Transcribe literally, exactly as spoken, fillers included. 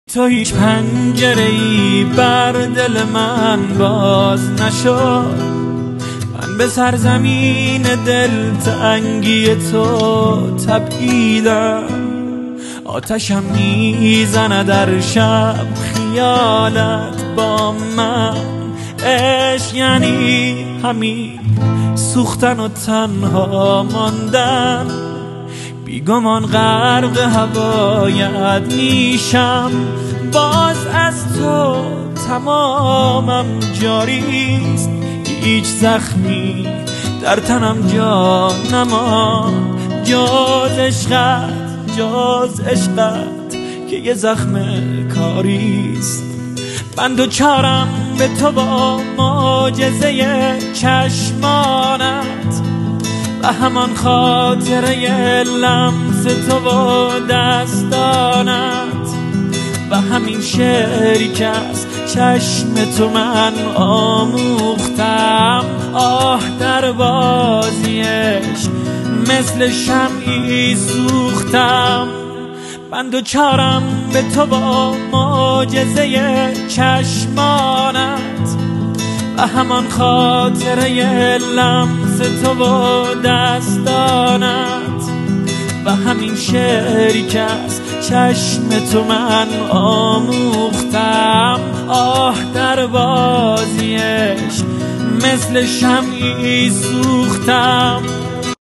تو هیچ پنجره‌ای بر دل من باز نشد. من به سرزمین دلتنگی تو تپیدم. آتشم میزنه در شب خیالت با من. عشق یعنی همین سوختن و تنها ماندن. بیگمان غرق هوایت میشم. باز از تو تمامم جاریست. هیچ زخمی در تنم جا نماند جز عشقت، جز عشقت که یه زخم کاریست. من دوچارم به تو با معجزه چشمانت و همان خاطره لمس تو و دستانت و همین شعری که از چشم تو من آموختم. آه در بازی عشق مثل شمعی سوختم. من دوچارم به تو با معجزه چشمانت و همان خاطره لمس تو و دستانت و همین شعری که از چشم تو من آموختم. آه در بازی عشق مثل شمعی سوختم.